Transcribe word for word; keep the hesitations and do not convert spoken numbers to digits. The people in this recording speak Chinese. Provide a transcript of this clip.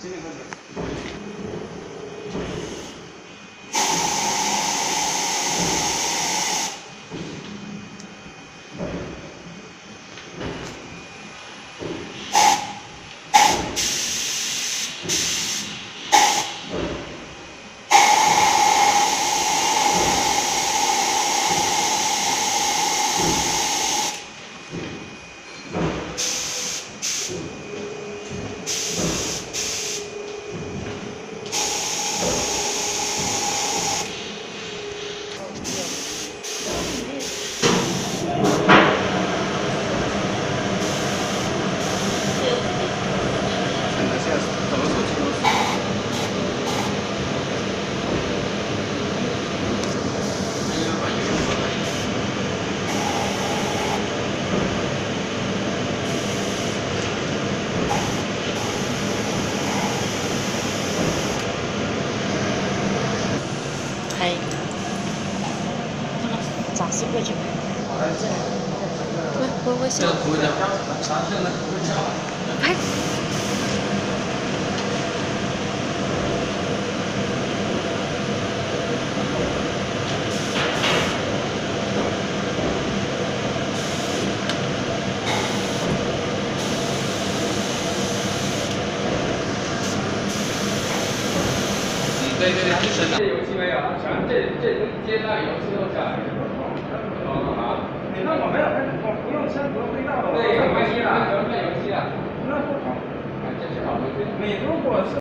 这个可以。 係，雜色嘅做咩？喂喂喂，先。喂。 对对对，是的。这油漆没有，全这这街道油漆都下来了。啊，那我没有，我不用车，不用隧道的。对，有油漆了，有油漆了。那不好。这是好油漆。你如果是。